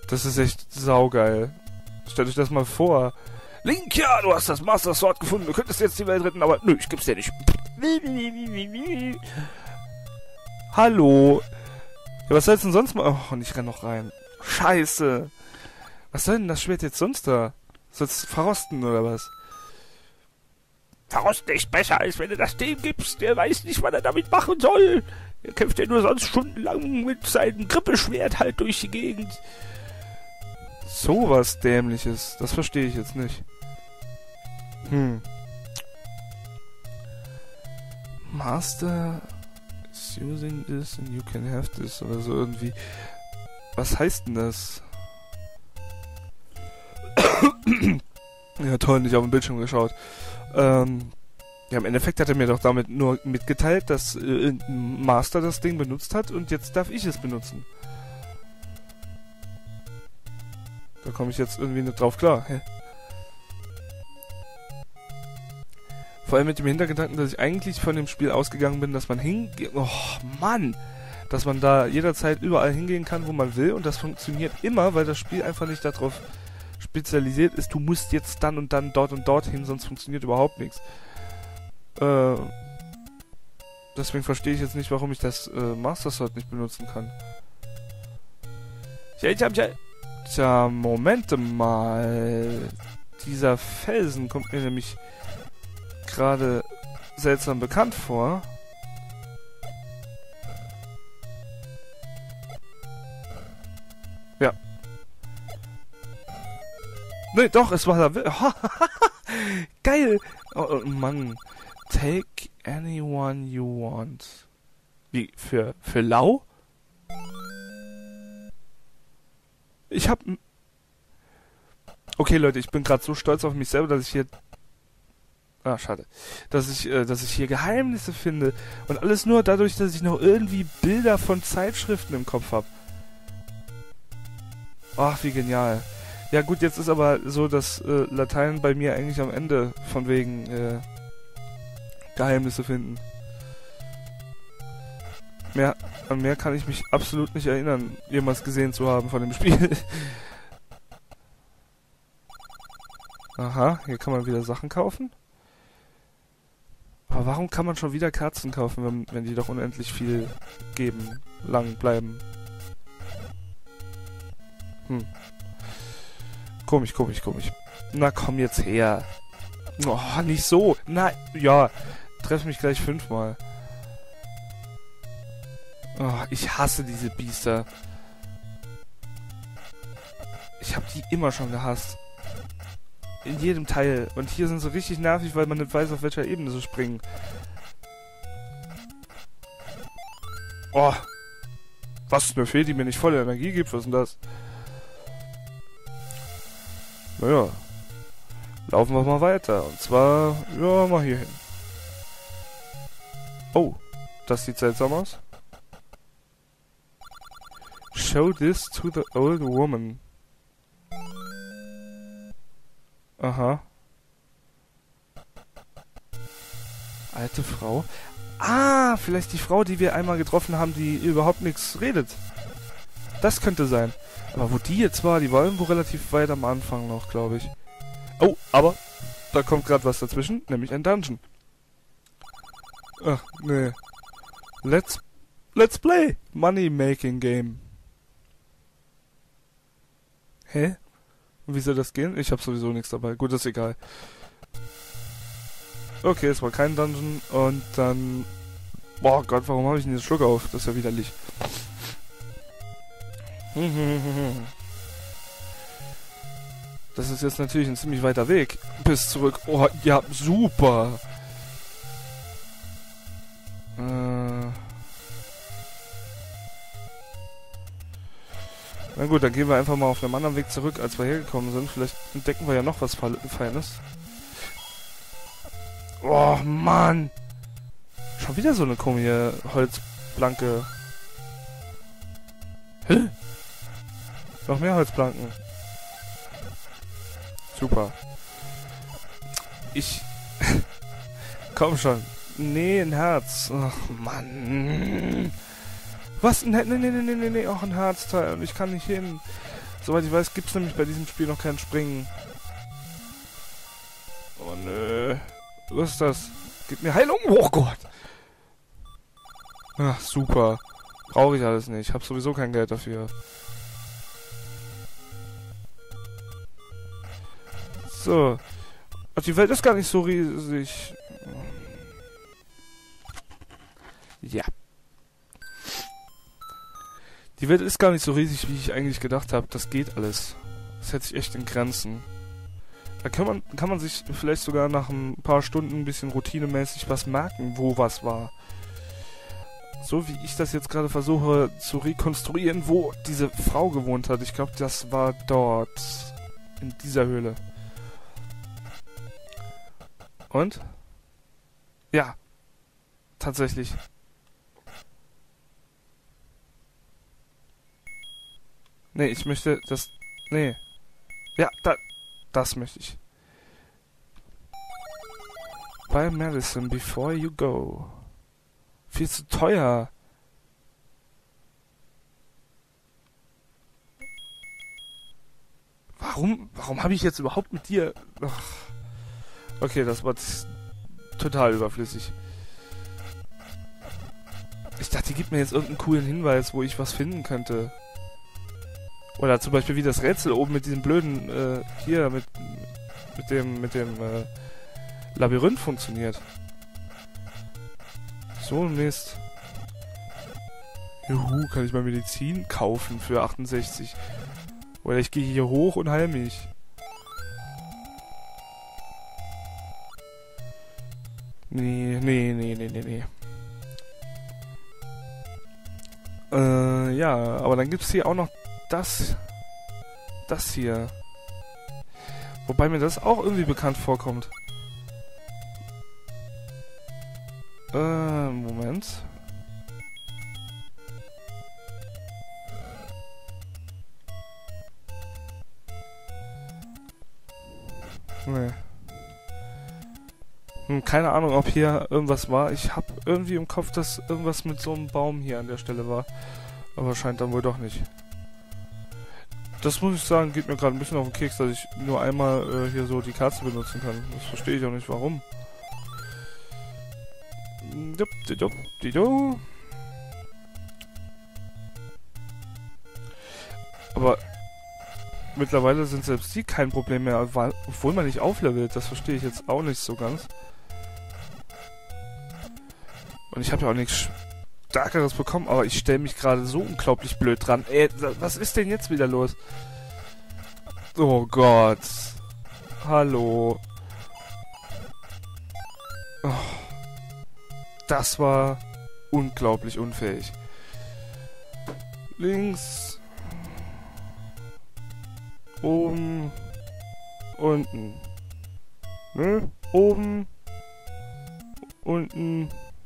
Das ist echt saugeil. Stellt euch das mal vor. Link, ja, du hast das Master Sword gefunden. Du könntest jetzt die Welt retten, aber nö, ich geb's dir nicht. Hallo. Ja, was soll's denn sonst mal... Oh, und ich renn noch rein. Scheiße. Was soll denn das Schwert jetzt sonst da? Soll's verrosten oder was? Verrosten ist besser, als wenn du das dem gibst. Der weiß nicht, was er damit machen soll. Er kämpft ja nur sonst stundenlang mit seinem Grippeschwert halt durch die Gegend. Sowas Dämliches. Das verstehe ich jetzt nicht. Master is using this and you can have this oder so irgendwie. Was heißt denn das? Ja toll, nicht auf den Bildschirm geschaut. Ja, im Endeffekt hat er mir doch damit nur mitgeteilt, dass irgendein Master das Ding benutzt hat und jetzt darf ich es benutzen. Da komme ich jetzt irgendwie nicht drauf klar. Hä? Vor allem mit dem Hintergedanken, dass ich eigentlich von dem Spiel ausgegangen bin, dass man hingeht. Oh Mann! Dass man da jederzeit überall hingehen kann, wo man will und das funktioniert immer, weil das Spiel einfach nicht darauf spezialisiert ist, du musst jetzt dann und dann dort und dorthin, sonst funktioniert überhaupt nichts. Deswegen verstehe ich jetzt nicht, warum ich das Master Sword nicht benutzen kann. Tja, Moment mal. Dieser Felsen kommt mir nämlich gerade seltsam bekannt vor. Ja. Nee, doch, es war da. Geil. Oh Mann. Take anyone you want. Wie? Für lau? Ich hab... Okay, Leute, ich bin gerade so stolz auf mich selber, dass ich hier... Ah, schade. Dass ich hier Geheimnisse finde. Und alles nur dadurch, dass ich noch irgendwie Bilder von Zeitschriften im Kopf habe. Ach, wie genial. Ja gut, jetzt ist aber so, dass Latein bei mir eigentlich am Ende von wegen Geheimnisse finden. An mehr kann ich mich absolut nicht erinnern, jemals gesehen zu haben von dem Spiel. Aha, hier kann man wieder Sachen kaufen. Aber warum kann man schon wieder Kerzen kaufen, wenn die doch unendlich viel geben, lang bleiben? Komisch. Na komm jetzt her. Oh, nicht so. Na, ja. Treff mich gleich 5-mal. Oh, ich hasse diese Biester. Ich habe die immer schon gehasst. In jedem Teil. Und hier sind sie richtig nervig, weil man nicht weiß, auf welcher Ebene sie springen. Oh. Was ist eine Fee, die mir nicht volle Energie gibt? Was ist denn das? Naja. Laufen wir mal weiter. Und zwar, ja, mal hier hin. Oh. Das sieht seltsam aus. Show this to the old woman. Aha. Alte Frau. Ah, vielleicht die Frau, die wir einmal getroffen haben, die überhaupt nichts redet. Das könnte sein. Aber wo die jetzt war, die war irgendwo relativ weit am Anfang noch, glaube ich. Oh, aber da kommt gerade was dazwischen, nämlich ein Dungeon. Ach, nee. Let's play. Money Making Game. Hä? Und wie soll das gehen? Ich habe sowieso nichts dabei. Gut, ist egal. Okay, es war kein Dungeon. Und dann... Boah Gott, warum habe ich denn jetzt Schluck auf? Das ist ja widerlich. Das ist jetzt natürlich ein ziemlich weiter Weg. Bis zurück. Oh, ja, super. Na gut, dann gehen wir einfach mal auf einem anderen Weg zurück, als wir hergekommen sind. Vielleicht entdecken wir ja noch was Feines. Oh, Mann. Schon wieder so eine komische Holzplanke. Hä? Noch mehr Holzplanken. Super. Komm schon. Nee, ein Herz. Ach, Mann. Was? Nee. Och, ein Herzteil. Und ich kann nicht hin. Soweit ich weiß, gibt es nämlich bei diesem Spiel noch kein Springen. Oh nö. Was ist das? Gib mir Heilung. Oh Gott. Ach, super. Brauche ich alles nicht. Hab sowieso kein Geld dafür. So. Ach, die Welt ist gar nicht so riesig. Ja. Die Welt ist gar nicht so riesig, wie ich eigentlich gedacht habe. Das geht alles. Das hält sich echt in Grenzen. Da kann man sich vielleicht sogar nach ein paar Stunden ein bisschen routinemäßig was merken, wo was war. So wie ich das jetzt gerade versuche zu rekonstruieren, wo diese Frau gewohnt hat. Ich glaube, das war dort. In dieser Höhle. Und? Ja. Tatsächlich. Nee, ich möchte das... Nee. Ja, das möchte ich. Buy medicine before you go. Viel zu teuer. Warum habe ich jetzt überhaupt mit dir... Ach. Okay, das war total überflüssig. Ich dachte, die gibt mir jetzt irgendeinen coolen Hinweis, wo ich was finden könnte. Oder zum Beispiel wie das Rätsel oben mit diesem blöden, hier, mit dem Labyrinth funktioniert. So ein Mist. Juhu, kann ich mal Medizin kaufen für 68. Oder ich gehe hier hoch und heil mich. Nee. Ja, aber dann gibt's hier auch noch das hier. Wobei mir das auch irgendwie bekannt vorkommt. Moment. Nee. Keine Ahnung, ob hier irgendwas war. Ich habe irgendwie im Kopf, dass irgendwas mit so einem Baum hier an der Stelle war. Aber scheint dann wohl doch nicht. Das muss ich sagen, geht mir gerade ein bisschen auf den Keks, dass ich nur einmal hier so die Karte benutzen kann. Das verstehe ich auch nicht, warum. Aber mittlerweile sind selbst die kein Problem mehr, obwohl man nicht auflevelt. Das verstehe ich jetzt auch nicht so ganz. Und ich habe ja auch nichts Stärkeres bekommen, aber ich stelle mich gerade so unglaublich blöd dran. Ey, was ist denn jetzt wieder los? Oh Gott. Hallo. Oh. Das war unglaublich unfähig. Links. Oben. Unten. Ne? Oben. Unten.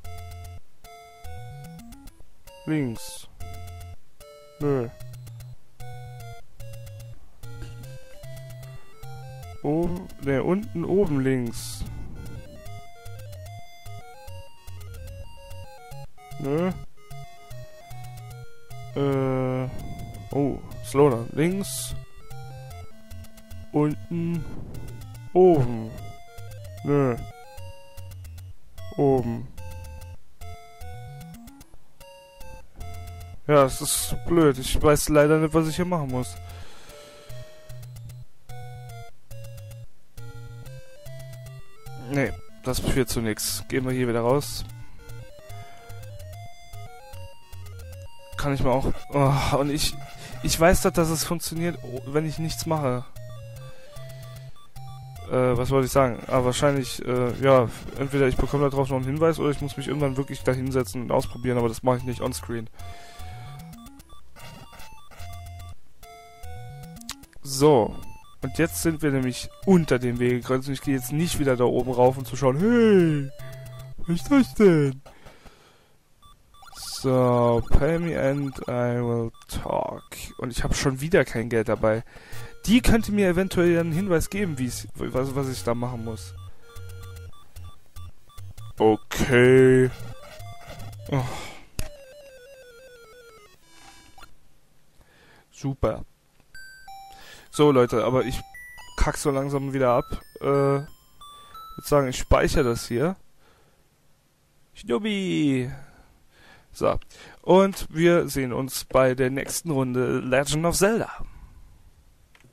Links. Nö. Oben. Ne, unten, oben, links. Nö. Oh, slow down. Links. Unten. Oben. Nö. Oben. Ja, es ist blöd. Ich weiß leider nicht, was ich hier machen muss. Nee, das führt zu nichts. Gehen wir hier wieder raus. Kann ich mal auch... Oh, und ich weiß doch, dass es funktioniert, wenn ich nichts mache. Was wollte ich sagen? Aber wahrscheinlich, ja, entweder ich bekomme darauf noch einen Hinweis oder ich muss mich irgendwann wirklich da hinsetzen und ausprobieren, aber das mache ich nicht onscreen. So. Und jetzt sind wir nämlich unter dem Wegekreuz und ich gehe jetzt nicht wieder da oben rauf, um zu schauen, hey, was ist das denn? So, pay me and I will talk. Und ich habe schon wieder kein Geld dabei. Die könnte mir eventuell einen Hinweis geben, was ich da machen muss. Okay. Oh. Super. So, Leute, aber ich kack so langsam wieder ab. Würde sagen, ich speichere das hier. Schnubbi! So. Und wir sehen uns bei der nächsten Runde Legend of Zelda.